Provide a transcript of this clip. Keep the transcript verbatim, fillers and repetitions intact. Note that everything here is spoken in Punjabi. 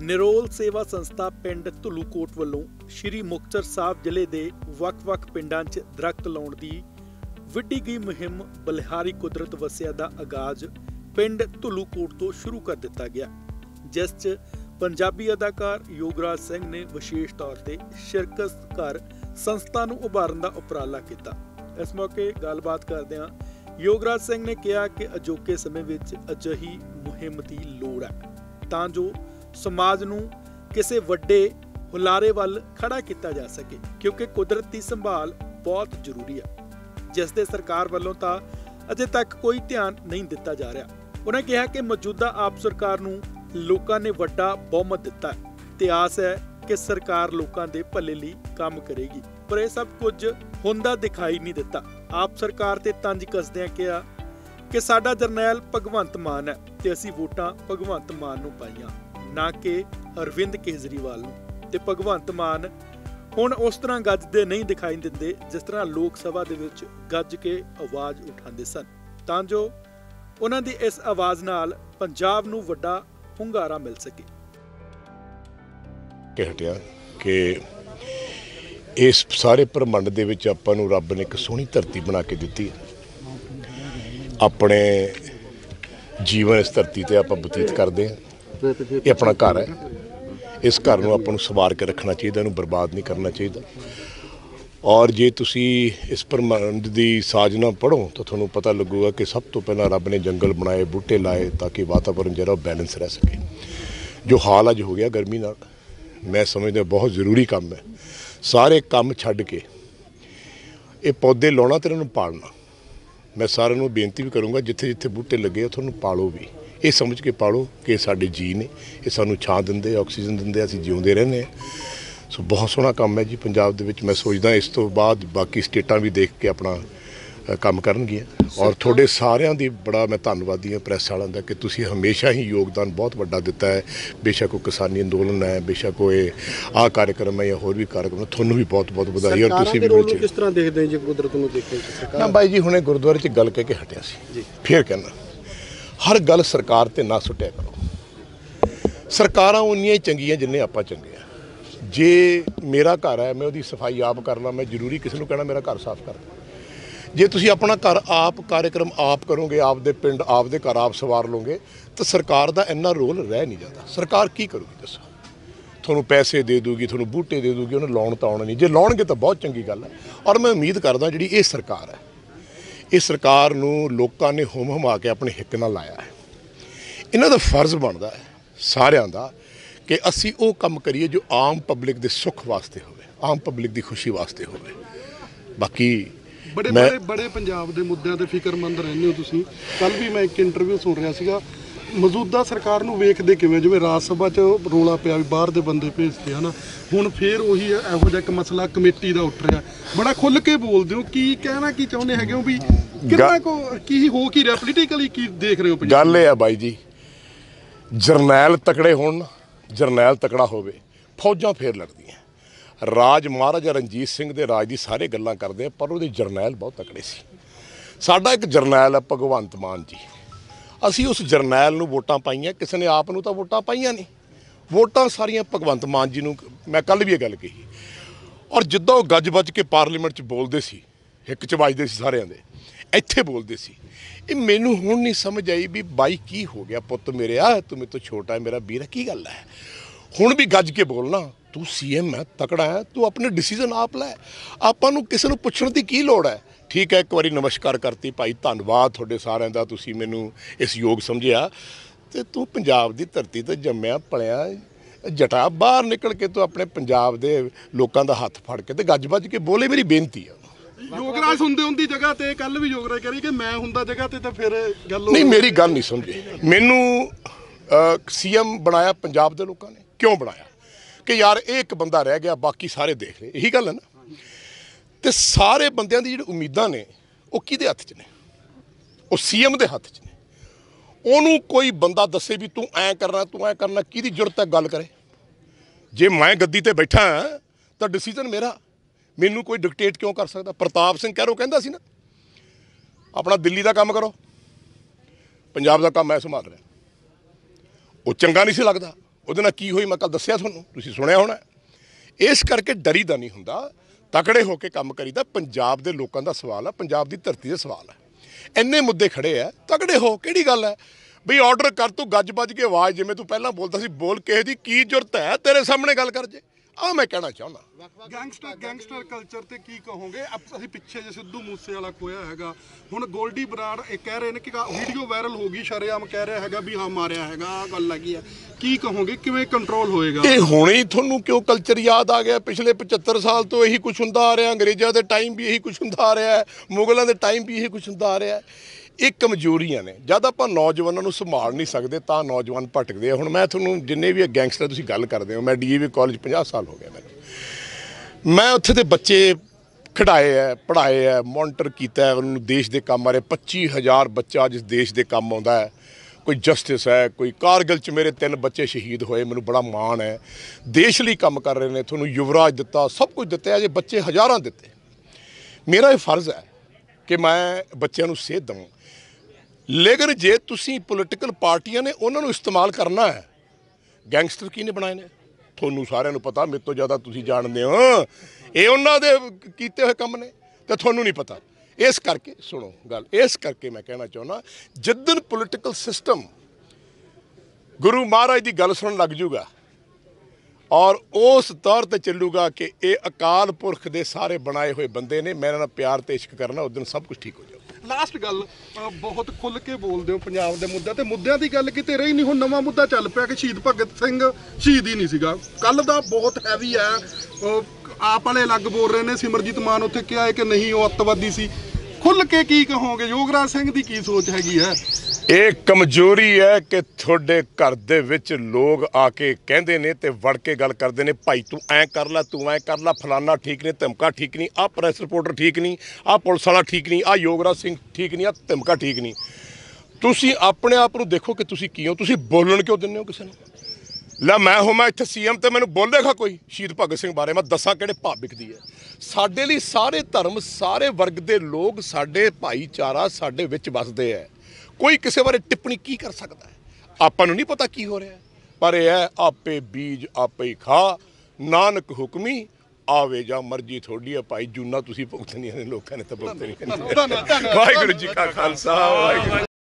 ਨਿਰੋਲ ਸੇਵਾ ਸੰਸਥਾ ਪਿੰਡ ਧੁੱਲੂਕੋਟ ਵੱਲੋਂ ਸ਼੍ਰੀ ਮੁਕਤਸਰ ਸਾਹਿਬ ਜ਼ਿਲ੍ਹੇ ਦੇ ਵੱਖ-ਵੱਖ ਪਿੰਡਾਂ 'ਚ ਦਰਖਤ ਲਾਉਣ ਦੀ ਵਿੱਢੀ ਗਈ ਮੁਹਿੰਮ ਬਲਿਹਾਰੀ ਕੁਦਰਤ ਵਸਿਆ ਦਾ ਆਗਾਜ਼ ਪਿੰਡ ਧੁੱਲੂਕੋਟ ਤੋਂ ਸ਼ੁਰੂ ਕਰ ਦਿੱਤਾ ਗਿਆ, ਜਿਸ 'ਚ ਪੰਜਾਬੀ ਅਦਾਕਾਰ ਯੋਗਰਾਜ ਸਿੰਘ ਨੇ ਵਿਸ਼ੇਸ਼ ਤੌਰ ਤੇ ਸ਼ਿਰਕਤ ਕਰ ਸੰਸਥਾ ਨੂੰ ਉਭਾਰਨ ਦਾ ਉਪਰਾਲਾ ਕੀਤਾ। ਇਸ ਮੌਕੇ ਗੱਲਬਾਤ ਕਰਦਿਆਂ ਯੋਗਰਾਜ ਸਿੰਘ ਨੇ ਕਿਹਾ ਕਿ ਅਜੋਕੇ ਸਮੇਂ ਵਿੱਚ ਅਜਿਹੀ ਮੁਹਿੰਮ ਦੀ ਲੋੜ ਹੈ ਤਾਂ ਜੋ ਸਮਾਜ ਨੂੰ ਕਿਸੇ ਵੱਡੇ ਹੁਲਾਰੇ ਵੱਲ ਖੜਾ ਕੀਤਾ ਜਾ ਸਕੇ, ਕਿਉਂਕਿ ਕੁਦਰਤ ਦੀ ਸੰਭਾਲ ਬਹੁਤ ਜ਼ਰੂਰੀ ਹੈ, ਜਿਸ ਦੇ ਸਰਕਾਰ ਵੱਲੋਂ ਤਾਂ ਅਜੇ ਤੱਕ ਕੋਈ ਧਿਆਨ ਨਹੀਂ ਦਿੱਤਾ ਜਾ ਰਿਹਾ। ਉਹਨਾਂ ਕਿਹਾ ਕਿ ਮੌਜੂਦਾ ਆਪ ਸਰਕਾਰ ਨੂੰ ਲੋਕਾਂ ਨੇ ਵੱਡਾ ਬਹੁਮਤ ਦਿੱਤਾ ਹੈ ਤੇ ਆਸ ਹੈ ਕਿ ਸਰਕਾਰ ਲੋਕਾਂ ਦੇ ਭਲੇ ਲਈ ਕੰਮ ਕਰੇਗੀ, ਪਰ ਇਹ ਸਭ ਕੁਝ ਹੁੰਦਾ ਦਿਖਾਈ ਨਹੀਂ ਦਿੱਤਾ। ਆਪ ਸਰਕਾਰ ਤੇ ਤੰਜ ਕੱਸਦਿਆਂ ਕਿਹਾ ਕਿ ਸਾਡਾ ਜਰਨੈਲ ਭਗਵੰਤ ਮਾਨ ਹੈ ਤੇ ਅਸੀਂ ਵੋਟਾਂ ਭਗਵੰਤ ਮਾਨ ਨੂੰ ਪਾਈਆਂ, ਨਾ ਕਿ ਅਰਵਿੰਦ ਕੇਜਰੀਵਾਲ ਨੂੰ। ਤੇ ਭਗਵੰਤ ਮਾਨ ਹੁਣ ਉਸ ਤਰ੍ਹਾਂ ਗੱਜਦੇ ਨਹੀਂ ਦਿਖਾਈ ਦਿੰਦੇ ਜਿਸ ਤਰ੍ਹਾਂ ਲੋਕ ਸਭਾ ਦੇ ਵਿੱਚ ਗੱਜ ਕੇ ਆਵਾਜ਼ ਉਠਾਉਂਦੇ ਸਨ, ਤਾਂ ਜੋ ਉਹਨਾਂ ਦੀ ਇਸ ਆਵਾਜ਼ ਨਾਲ ਪੰਜਾਬ ਨੂੰ ਵੱਡਾ ਹੁੰਗਾਰਾ ਮਿਲ ਸਕੇ। ਕਿ ਹਟਿਆ ਕਿ ਇਸ ਸਾਰੇ ਬ੍ਰਹਮੰਡ ਦੇ ਵਿੱਚ ਆਪਾਂ ਨੂੰ ਰੱਬ ਨੇ ਇੱਕ ਸੋਹਣੀ ਧਰਤੀ ਬਣਾ ਕੇ ਦਿੱਤੀ ਹੈ। ਆਪਣੇ ਜੀਵਨ ਇਸ ਧਰਤੀ ਤੇ ਆਪਾਂ ਬਤੀਤ ਕਰਦੇ ਹਾਂ। ਇਹ ਆਪਣਾ ਘਰ ਹੈ, ਇਸ ਘਰ ਨੂੰ ਆਪਾਂ ਨੂੰ ਸੰਵਾਰ ਕੇ ਰੱਖਣਾ ਚਾਹੀਦਾ, ਇਹਨੂੰ ਬਰਬਾਦ ਨਹੀਂ ਕਰਨਾ ਚਾਹੀਦਾ। ਔਰ ਜੇ ਤੁਸੀਂ ਇਸ ਬ੍ਰਹਮੰਡ ਦੀ ਸਾਜਨਾ ਪੜ੍ਹੋ ਤਾਂ ਤੁਹਾਨੂੰ ਪਤਾ ਲੱਗੂਗਾ ਕਿ ਸਭ ਤੋਂ ਪਹਿਲਾਂ ਰੱਬ ਨੇ ਜੰਗਲ ਬਣਾਏ, ਬੂਟੇ ਲਾਏ ਤਾਂ ਕਿ ਵਾਤਾਵਰਨ ਜਿਹੜਾ ਉਹ ਬੈਲੈਂਸ ਰਹਿ ਸਕੇ। ਜੋ ਹਾਲ ਅੱਜ ਹੋ ਗਿਆ ਗਰਮੀ ਨਾਲ, ਮੈਂ ਸਮਝਦਾ ਬਹੁਤ ਜ਼ਰੂਰੀ ਕੰਮ ਹੈ। ਸਾਰੇ ਕੰਮ ਛੱਡ ਕੇ ਇਹ ਪੌਦੇ ਲਾਉਣਾ ਤੇ ਇਹਨਾਂ ਨੂੰ ਪਾਲਣਾ। ਮੈਂ ਸਾਰਿਆਂ ਨੂੰ ਬੇਨਤੀ ਵੀ ਕਰੂੰਗਾ, ਜਿੱਥੇ ਜਿੱਥੇ ਬੂਟੇ ਲੱਗੇ ਤੁਹਾਨੂੰ ਪਾਲੋ ਵੀ, ਇਹ ਸਮਝ ਕੇ ਪਾਲੋ ਕਿ ਸਾਡੇ ਜੀਅ ਨੇ, ਇਹ ਸਾਨੂੰ ਛਾਂ ਦਿੰਦੇ, ਆਕਸੀਜਨ ਦਿੰਦੇ, ਅਸੀਂ ਜਿਉਂਦੇ ਰਹਿੰਦੇ ਹਾਂ। ਸੋ ਬਹੁਤ ਸੋਹਣਾ ਕੰਮ ਹੈ ਜੀ ਪੰਜਾਬ ਦੇ ਵਿੱਚ। ਮੈਂ ਸੋਚਦਾ ਇਸ ਤੋਂ ਬਾਅਦ ਬਾਕੀ ਸਟੇਟਾਂ ਵੀ ਦੇਖ ਕੇ ਆਪਣਾ ਕੰਮ ਕਰਨਗੀਆਂ। ਔਰ ਤੁਹਾਡੇ ਸਾਰਿਆਂ ਦੀ ਬੜਾ ਮੈਂ ਧੰਨਵਾਦੀ ਹਾਂ, ਪ੍ਰੈਸ ਵਾਲਿਆਂ ਦਾ, ਕਿ ਤੁਸੀਂ ਹਮੇਸ਼ਾ ਹੀ ਯੋਗਦਾਨ ਬਹੁਤ ਵੱਡਾ ਦਿੱਤਾ ਹੈ। ਬੇਸ਼ੱਕ ਉਹ ਕਿਸਾਨੀ ਅੰਦੋਲਨ ਹੈ, ਬੇਸ਼ੱਕ ਉਹ ਇਹ ਆਹ ਕਾਰਜਕ੍ਰਮ ਹੈ ਜਾਂ ਹੋਰ ਵੀ ਕਾਰਜਕ੍ਰਮ, ਤੁਹਾਨੂੰ ਵੀ ਬਹੁਤ ਬਹੁਤ ਵਧਾਈ। ਔਰ ਤੁਸੀਂ ਵੀ ਵਿੱਚ ਕਿਸ ਤਰ੍ਹਾਂ ਦੇਖਦੇ ਜੀ ਕੁਦਰਤ ਨੂੰ ਦੇਖੇ ਨਾ ਬਾਈ ਜੀ, ਹੁਣੇ ਗੁਰਦੁਆਰੇ 'ਚ ਗੱਲ ਕਹਿ ਕੇ ਹਟਿਆ ਸੀ, ਫਿਰ ਕਹਿੰਦਾ ਹਰ ਗੱਲ ਸਰਕਾਰ ਤੇ ਨਾ ਸੁੱਟਿਆ ਕਰੋ। ਸਰਕਾਰਾਂ ਉਨੀਆਂ ਹੀ ਚੰਗੀਆਂ ਜਿੰਨੇ ਆਪਾਂ ਚੰਗੇ ਆ। ਜੇ ਮੇਰਾ ਘਰ ਹੈ, ਮੈਂ ਉਹਦੀ ਸਫਾਈ ਆਪ ਕਰਨਾ, ਮੈਂ ਜ਼ਰੂਰੀ ਕਿਸੇ ਨੂੰ ਕਹਿਣਾ ਮੇਰਾ ਘਰ ਸਾਫ਼ ਕਰ। ਜੇ ਤੁਸੀਂ ਆਪਣਾ ਘਰ ਆਪ ਕਾਰਜਕ੍ਰਮ ਆਪ ਕਰੋਗੇ, ਆਪਦੇ ਪਿੰਡ ਆਪਦੇ ਘਰ ਆਪ ਸਵਾਰ ਲਓਗੇ, ਤਾਂ ਸਰਕਾਰ ਦਾ ਇੰਨਾ ਰੋਲ ਰਹਿ ਨਹੀਂ ਜਾਂਦਾ। ਸਰਕਾਰ ਕੀ ਕਰੂਗੀ ਦੱਸੋ? ਤੁਹਾਨੂੰ ਪੈਸੇ ਦੇ ਦੂਗੀ, ਤੁਹਾਨੂੰ ਬੂਟੇ ਦੇ ਦੂਗੀ, ਉਹਨੂੰ ਲਾਉਣ ਤਾਂ ਆਉਣਾ ਨਹੀਂ। ਜੇ ਲਾਉਣਗੇ ਤਾਂ ਬਹੁਤ ਚੰਗੀ ਗੱਲ ਹੈ। ਔਰ ਮੈਂ ਉਮੀਦ ਕਰਦਾ ਜਿਹੜੀ ਇਹ ਸਰਕਾਰ ਹੈ, ਇਹ ਸਰਕਾਰ ਨੂੰ ਲੋਕਾਂ ਨੇ ਹੁਮ ਹੁਮਾ ਕੇ ਆਪਣੇ ਹਿੱਕ ਨਾਲ ਲਾਇਆ ਹੈ। ਇਹਨਾਂ ਦਾ ਫਰਜ਼ ਬਣਦਾ ਹੈ ਸਾਰਿਆਂ ਦਾ ਕਿ ਅਸੀਂ ਉਹ ਕੰਮ ਕਰੀਏ ਜੋ ਆਮ ਪਬਲਿਕ ਦੇ ਸੁੱਖ ਵਾਸਤੇ ਹੋਵੇ, ਆਮ ਪਬਲਿਕ ਦੀ ਖੁਸ਼ੀ ਵਾਸਤੇ ਹੋਵੇ। ਬਾਕੀ ਬੜੇ ਬੜੇ ਬੜੇ ਪੰਜਾਬ ਦੇ ਮੁੱਦਿਆਂ ਤੇ ਫਿਕਰਮੰਦ ਰਹਿੰਦੇ ਹੋ ਤੁਸੀਂ। ਕੱਲ ਵੀ ਮੈਂ ਇੱਕ ਇੰਟਰਵਿਊ ਸੁਣ ਰਿਹਾ ਸੀਗਾ, ਮੌਜੂਦਾ ਸਰਕਾਰ ਨੂੰ ਵੇਖਦੇ ਕਿਵੇਂ? ਜਿਵੇਂ ਰਾਜ ਸਭਾ 'ਚ ਰੌਲਾ ਪਿਆ ਵੀ ਬਾਹਰ ਦੇ ਬੰਦੇ ਭੇਜਦੇ ਹਨ, ਹੁਣ ਫੇਰ ਉਹੀ ਇਹੋ ਜਿਹਾ ਇੱਕ ਮਸਲਾ ਕਮੇਟੀ ਦਾ ਉੱਠ ਰਿਹਾ। ਬੜਾ ਖੁੱਲ੍ਹ ਕੇ ਬੋਲਦੇ ਹੋ, ਕੀ ਕਹਿਣਾ ਕੀ ਚਾਹੁੰਦੇ ਹੈਗੇ ਹੋ ਵੀ ਕਿੰਨਾ ਕੋ ਕੀ ਹੋ ਕੀ ਰਿਹਾ ਪੋਲੀਟੀਕਲੀ, ਕੀ ਦੇਖ ਰਹੇ ਹੋ? ਗੱਲ ਇਹ ਆ ਬਾਈ ਜੀ, ਜਰਨੈਲ ਤਕੜੇ ਹੋਣ, ਜਰਨੈਲ ਤਕੜਾ ਹੋਵੇ, ਫੌਜਾਂ ਫੇਰ ਲੜਦੀਆਂ। ਰਾਜ ਮਹਾਰਾਜਾ ਰਣਜੀਤ ਸਿੰਘ ਦੇ ਰਾਜ ਦੀ ਸਾਰੇ ਗੱਲਾਂ ਕਰਦੇ ਆ, ਪਰ ਉਹਦੇ ਜਰਨੈਲ ਬਹੁਤ ਤਕੜੇ ਸੀ। ਸਾਡਾ ਇੱਕ ਜਰਨੈਲ ਹੈ ਭਗਵੰਤ ਮਾਨ ਜੀ। ਅਸੀਂ ਉਸ ਜਰਨੈਲ ਨੂੰ ਵੋਟਾਂ ਪਾਈਆਂ, ਕਿਸੇ ਨੇ ਆਪ ਨੂੰ ਤਾਂ ਵੋਟਾਂ ਪਾਈਆਂ ਨਹੀਂ। ਵੋਟਾਂ ਸਾਰੀਆਂ ਭਗਵੰਤ ਮਾਨ ਜੀ ਨੂੰ। ਮੈਂ ਕੱਲ੍ਹ ਵੀ ਇਹ ਗੱਲ ਕਹੀ। ਔਰ ਜਿੱਦਾਂ ਉਹ ਗੱਜ ਵੱਜ ਕੇ ਪਾਰਲੀਮੈਂਟ 'ਚ ਬੋਲਦੇ ਸੀ, ਹਿੱਕ 'ਚ ਵੱਜਦੇ ਸੀ ਸਾਰਿਆਂ ਦੇ, ਇੱਥੇ ਬੋਲਦੇ ਸੀ। ਇਹ ਮੈਨੂੰ ਹੁਣ ਨਹੀਂ ਸਮਝ ਆਈ ਵੀ ਬਾਈ ਕੀ ਹੋ ਗਿਆ ਪੁੱਤ ਮੇਰੇ, ਆ ਤੂੰ ਮੇਰੇ ਤੋਂ ਛੋਟਾ ਹੈ, ਮੇਰਾ ਵੀਰ, ਕੀ ਗੱਲ ਹੈ? ਹੁਣ ਵੀ ਗੱਜ ਕੇ ਬੋਲਣਾ, ਤੂੰ ਸੀ ਐਮ ਹੈ, ਤਕੜਾ ਹੈ, ਤੂੰ ਆਪਣੇ ਡਿਸੀਜ਼ਨ ਆਪ ਲੈ। ਆਪਾਂ ਨੂੰ ਕਿਸੇ ਨੂੰ ਪੁੱਛਣ ਦੀ ਕੀ ਲੋੜ ਹੈ? ਠੀਕ ਹੈ, ਇੱਕ ਵਾਰੀ ਨਮਸਕਾਰ ਕਰਤੀ ਭਾਈ, ਧੰਨਵਾਦ ਤੁਹਾਡੇ ਸਾਰਿਆਂ ਦਾ, ਤੁਸੀਂ ਮੈਨੂੰ ਇਸ ਯੋਗ ਸਮਝਿਆ। ਤੇ ਤੂੰ ਪੰਜਾਬ ਦੀ ਧਰਤੀ ਤੇ ਜੰਮਿਆ ਪਲਿਆ ਜਟਾ, ਬਾਹਰ ਨਿਕਲ ਕੇ ਤੂੰ ਆਪਣੇ ਪੰਜਾਬ ਦੇ ਲੋਕਾਂ ਦਾ ਹੱਥ ਫੜ ਕੇ ਤੇ ਗੱਜ ਵੱਜ ਕੇ ਬੋਲੇ। ਮੇਰੀ ਬੇਨਤੀ ਹੈ। ਯੋਗਰਾਜ ਹੁੰਦੇ ਹੁੰਦੀ ਜਗ੍ਹਾ ਤੇ ਕੱਲ ਵੀ ਯੋਗਰਾਜ ਕਹਿ ਰਹੀ ਕਿ ਮੈਂ ਹੁੰਦਾ ਜਗ੍ਹਾ ਤੇ ਤਾਂ ਫਿਰ ਗੱਲ ਨਹੀਂ। ਮੇਰੀ ਗੱਲ ਨਹੀਂ ਸਮਝੇ। ਮੈਨੂੰ ਸੀ ਐਮ ਬਣਾਇਆ ਪੰਜਾਬ ਦੇ ਲੋਕਾਂ ਨੇ, ਕਿਉਂ ਬਣਾਇਆ? ਕਿ ਯਾਰ ਇਹ ਇੱਕ ਬੰਦਾ ਰਹਿ ਗਿਆ, ਬਾਕੀ ਸਾਰੇ ਦੇਖ ਲਏ, ਇਹੀ ਗੱਲ ਹੈ ਨਾ। ਤੇ ਸਾਰੇ ਬੰਦਿਆਂ ਦੀ ਜਿਹੜੀ ਉਮੀਦਾਂ ਨੇ ਉਹ ਕਿਹਦੇ ਹੱਥ 'ਚ ਨੇ? ਉਹ ਸੀ ਐਮ ਦੇ ਹੱਥ 'ਚ ਨੇ। ਉਹਨੂੰ ਕੋਈ ਬੰਦਾ ਦੱਸੇ ਵੀ ਤੂੰ ਐਂ ਕਰਨਾ, ਤੂੰ ਐਂ ਕਰਨਾ, ਕਿਹਦੀ ਜ਼ਰੂਰਤ ਹੈ ਗੱਲ ਕਰੇ? ਜੇ ਮੈਂ ਗੱਦੀ ਤੇ ਬੈਠਾ ਤਾਂ ਡਿਸੀਜ਼ਨ ਮੇਰਾ, ਮੈਨੂੰ ਕੋਈ ਡਿਕਟੇਟ ਕਿਉਂ ਕਰ ਸਕਦਾ? ਪ੍ਰਤਾਪ ਸਿੰਘ ਕਹਿਰੋ ਕਹਿੰਦਾ ਸੀ ਨਾ, ਆਪਣਾ ਦਿੱਲੀ ਦਾ ਕੰਮ ਕਰੋ, ਪੰਜਾਬ ਦਾ ਕੰਮ ਮੈਂ ਸੰਭਾਲ ਰਿਹਾ। ਉਹ ਚੰਗਾ ਨਹੀਂ ਸੀ ਲੱਗਦਾ, ਉਹਦੇ ਨਾਲ ਕੀ ਹੋਈ ਮੈਂ ਕੱਲ ਦੱਸਿਆ ਤੁਹਾਨੂੰ, ਤੁਸੀਂ ਸੁਣਿਆ ਹੋਣਾ। ਇਸ ਕਰਕੇ ਡਰੀਦਾ ਨਹੀਂ ਹੁੰਦਾ, ਤਕੜੇ ਹੋ ਕੇ ਕੰਮ ਕਰੀਦਾ। ਪੰਜਾਬ ਦੇ ਲੋਕਾਂ ਦਾ ਸਵਾਲ ਆ, ਪੰਜਾਬ ਦੀ ਧਰਤੀ ਦਾ ਸਵਾਲ ਹੈ। ਇੰਨੇ ਮੁੱਦੇ ਖੜੇ ਆ, ਤਕੜੇ ਹੋ, ਕਿਹੜੀ ਗੱਲ ਹੈ ਬਈ ਆਰਡਰ ਕਰ, ਤੂੰ ਗੱਜ ਵੱਜ ਕੇ ਆਵਾਜ਼ ਜਿਵੇਂ ਤੂੰ ਪਹਿਲਾਂ ਬੋਲਦਾ ਸੀ ਬੋਲ, ਕਿਸੇ ਦੀ ਕੀ ਜ਼ਰੂਰਤ ਹੈ ਤੇਰੇ ਸਾਹਮਣੇ ਗੱਲ ਕਰ ਜੇ। ਆ ਮੈਂ ਕਹਿਣਾ ਚਾਹੁੰਦਾ। ਗੈਂਗਸਟਰ ਗੈਂਗਸਟਰ ਕਲਚਰ ਤੇ ਕੀ ਕਹੋਗੇ? ਅਸੀਂ ਪਿੱਛੇ ਜੇ ਸਿੱਧੂ ਮੂਸੇ ਵਾਲਾ ਖੋਇਆ ਹੈਗਾ, ਹੁਣ ਗੋਲਡੀ ਬਰਾੜ ਇਹ ਕਹਿ ਰਹੇ ਨੇ ਕਿ ਵੀਡੀਓ ਵਾਇਰਲ ਹੋ ਗਈ, ਸ਼ਰੇਆਮ ਕਹਿ ਰਿਹਾ ਹੈਗਾ ਵੀ ਹਾਂ ਮਾਰਿਆ ਹੈਗਾ, ਆਹ ਗੱਲ ਲੱਗੀ ਹੈ। ਕੀ ਕਹੋਗੇ, ਕਿਵੇਂ ਕੰਟਰੋਲ ਹੋਏਗਾ? ਇਹ ਹੁਣੇ ਹੀ ਤੁਹਾਨੂੰ ਕਿਉਂ ਕਲਚਰ ਯਾਦ ਆ ਗਿਆ? ਪਿਛਲੇ ਪਝੱਤਰ ਸਾਲ ਤੋਂ ਇਹੀ ਕੁਝ ਹੁੰਦਾ ਆ ਰਿਹਾ, ਅੰਗਰੇਜ਼ਾਂ ਦੇ ਟਾਈਮ ਵੀ ਇਹੀ ਕੁਝ ਹੁੰਦਾ ਆ ਰਿਹਾ, ਮੁਗਲਾਂ ਦੇ ਟਾਈਮ ਵੀ ਇਹੀ ਕੁਝ ਹੁੰਦਾ ਆ ਰਿਹਾ। ਇਹ ਕਮਜ਼ੋਰੀਆਂ ਨੇ, ਜਦ ਆਪਾਂ ਨੌਜਵਾਨਾਂ ਨੂੰ ਸੰਭਾਲ ਨਹੀਂ ਸਕਦੇ ਤਾਂ ਨੌਜਵਾਨ ਭਟਕਦੇ ਆ। ਹੁਣ ਮੈਂ ਤੁਹਾਨੂੰ ਜਿੰਨੇ ਵੀ ਗੈਂਗਸਟਰ ਤੁਸੀਂ ਗੱਲ ਕਰਦੇ ਹੋ, ਮੈਂ ਡੀ ਏ ਵੀ ਕਾਲਜ ਪੰਜਾਹ ਸਾਲ ਹੋ ਗਏ ਮੈਨੂੰ, ਮੈਂ ਉੱਥੇ ਦੇ ਬੱਚੇ ਖਿਡਾਏ ਹੈ, ਪੜ੍ਹਾਏ ਹੈ, ਮੋਨੀਟਰ ਕੀਤਾ ਹੈ, ਉਹਨਾਂ ਨੂੰ ਦੇਸ਼ ਦੇ ਕੰਮ ਆ ਰਹੇ। ਪੱਚੀ ਹਜ਼ਾਰ ਬੱਚਾ ਜਿਸ ਦੇਸ਼ ਦੇ ਕੰਮ ਆਉਂਦਾ ਹੈ, ਕੋਈ ਜਸਟਿਸ ਹੈ, ਕੋਈ ਕਾਰਗਿਲ 'ਚ ਮੇਰੇ ਤਿੰਨ ਬੱਚੇ ਸ਼ਹੀਦ ਹੋਏ, ਮੈਨੂੰ ਬੜਾ ਮਾਣ ਹੈ। ਦੇਸ਼ ਲਈ ਕੰਮ ਕਰ ਰਹੇ ਨੇ, ਤੁਹਾਨੂੰ ਯੁਵਰਾਜ ਦਿੱਤਾ, ਸਭ ਕੁਝ ਦਿੱਤਾ, ਜੇ ਬੱਚੇ ਹਜ਼ਾਰਾਂ ਦਿੱਤੇ। ਮੇਰਾ ਇਹ ਫਰਜ਼ ਹੈ ਕਿ ਮੈਂ ਬੱਚਿਆਂ ਨੂੰ ਸੇਧ ਦੇਵਾਂ। ਲੇਕਿਨ ਜੇ ਤੁਸੀਂ ਪੋਲੀਟੀਕਲ ਪਾਰਟੀਆਂ ਨੇ ਉਹਨਾਂ ਨੂੰ ਇਸਤੇਮਾਲ ਕਰਨਾ ਹੈ, ਗੈਂਗਸਟਰ ਕਿਹਨੇ ਬਣਾਏ ਨੇ ਤੁਹਾਨੂੰ ਸਾਰਿਆਂ ਨੂੰ ਪਤਾ, ਮੇਰੇ ਤੋਂ ਜ਼ਿਆਦਾ ਤੁਸੀਂ ਜਾਣਦੇ ਹੋ। ਇਹ ਉਹਨਾਂ ਦੇ ਕੀਤੇ ਹੋਏ ਕੰਮ ਨੇ ਤੇ ਤੁਹਾਨੂੰ ਨਹੀਂ ਪਤਾ। ਇਸ ਕਰਕੇ ਸੁਣੋ ਗੱਲ, ਇਸ ਕਰਕੇ ਮੈਂ ਕਹਿਣਾ ਚਾਹੁੰਦਾ, ਜਿੱਦਣ ਪੋਲੀਟੀਕਲ ਸਿਸਟਮ ਗੁਰੂ ਮਹਾਰਾਜ ਦੀ ਗੱਲ ਸੁਣਨ ਲੱਗ ਜੂਗਾ ਔਰ ਉਸ ਤੌਰ ਤੇ ਚੱਲੂਗਾ ਕਿ ਇਹ ਅਕਾਲ ਪੁਰਖ ਦੇ ਸਾਰੇ ਬਣਾਏ ਹੋਏ ਬੰਦੇ ਨੇ, ਮੈਂ ਇਹਨਾਂ ਨਾਲ ਪਿਆਰ ਤੇ ਇਸ਼ਕ ਕਰਨਾ, ਉਸ ਦਿਨ ਸਭ ਕੁਝ ਠੀਕ ਹੋ ਜਾਊ। ਲਾਸਟ ਗੱਲ, ਬਹੁਤ ਖੁੱਲ੍ਹ ਕੇ ਬੋਲਦੇ ਹੋ ਪੰਜਾਬ ਦੇ ਮੁੱਦਿਆਂ ਤੇ, ਮੁੱਦਿਆਂ ਦੀ ਗੱਲ ਕਿਤੇ ਰਹੀ ਨਹੀਂ। ਹੁਣ ਨਵਾਂ ਮੁੱਦਾ ਚੱਲ ਪਿਆ ਕਿ ਸ਼ਹੀਦ ਭਗਤ ਸਿੰਘ ਸ਼ਹੀਦ ਹੀ ਨਹੀਂ ਸੀਗਾ। ਕੱਲ ਦਾ ਬਹੁਤ ਹੈਵੀ ਹੈ, ਆਪ ਵਾਲੇ ਅਲੱਗ ਬੋਲ ਰਹੇ ਨੇ, ਸਿਮਰਜੀਤ ਮਾਨ ਉੱਥੇ ਕਿਹਾ ਹੈ ਕਿ ਨਹੀਂ ਉਹ ਅੱਤਵਾਦੀ ਸੀ। ਖੁੱਲ੍ਹ ਕੇ ਕੀ ਕਹੋਗੇ? ਯੋਗਰਾਜ ਸਿੰਘ ਦੀ ਕੀ ਸੋਚ ਹੈਗੀ ਹੈ? ਇਹ ਕਮਜ਼ੋਰੀ ਹੈ ਕਿ ਤੁਹਾਡੇ ਘਰ ਦੇ ਵਿੱਚ ਲੋਕ ਆ ਕੇ ਕਹਿੰਦੇ ਨੇ ਤੇ ਵੜ ਕੇ ਗੱਲ ਕਰਦੇ ਨੇ, ਭਾਈ ਤੂੰ ਐਂ ਕਰ ਲੈ, ਤੂੰ ਐਂ ਕਰ ਲੈ, ਫਲਾਨਾ ਠੀਕ ਨਹੀਂ, ਧਮਕਾ ਠੀਕ ਨਹੀਂ, ਆਹ ਪ੍ਰੈਸ ਰਿਪੋਰਟਰ ਠੀਕ ਨਹੀਂ, ਆਹ ਪੁਲਿਸ ਵਾਲਾ ਠੀਕ ਨਹੀਂ, ਆਹ ਯੋਗਰਾਜ ਸਿੰਘ ਠੀਕ ਨਹੀਂ, ਆਹ ਧਮਕਾ ਠੀਕ ਨਹੀਂ। ਤੁਸੀਂ ਆਪਣੇ ਆਪ ਨੂੰ ਦੇਖੋ ਕਿ ਤੁਸੀਂ ਕੀ ਹੋ। ਤੁਸੀਂ ਬੋਲਣ ਕਿਉਂ ਦਿੰਦੇ ਹੋ ਕਿਸੇ ਨੂੰ? ਲੈ ਮੈਂ ਹੋ, ਮੈਂ ਇੱਥੇ ਸੀ ਐਮ ਤੇ ਮੈਨੂੰ ਬੋਲੇਗਾ ਕੋਈ ਸ਼ਹੀਦ ਭਗਤ ਸਿੰਘ ਬਾਰੇ? ਮੈਂ ਦੱਸਾਂ ਕਿਹੜੇ ਭਾਵ ਵਿਕਦੀ ਹੈ। ਸਾਡੇ ਲਈ ਸਾਰੇ ਧਰਮ, ਸਾਰੇ ਵਰਗ ਦੇ ਲੋਕ, ਸਾਡੇ ਭਾਈਚਾਰਾ ਸਾਡੇ ਵਿੱਚ ਵੱਸਦੇ ਹੈ। ਕੋਈ ਕਿਸੇ ਬਾਰੇ ਟਿੱਪਣੀ ਕੀ ਕਰ ਸਕਦਾ ਹੈ? ਆਪਾਂ ਨੂੰ ਨਹੀਂ ਪਤਾ ਕੀ ਹੋ ਰਿਹਾ, ਪਰ ਇਹ ਹੈ ਆਪੇ ਬੀਜ ਆਪੇ ਹੀ ਖਾ, ਨਾਨਕ ਹੁਕਮੀ ਆਵੇ ਜਾਂ ਮਰਜ਼ੀ ਤੁਹਾਡੀ ਹੈ ਭਾਈ। ਜੂਨਾ ਤੁਸੀਂ ਭੁਗਤਣੀਆਂ ਨੇ, ਲੋਕਾਂ ਨੇ ਤਾਂ ਭੁਗਤਣੀਆਂ। ਵਾਹਿਗੁਰੂ ਜੀ ਕਾ ਖਾਲਸਾ, ਵਾਹਿਗੁਰੂ।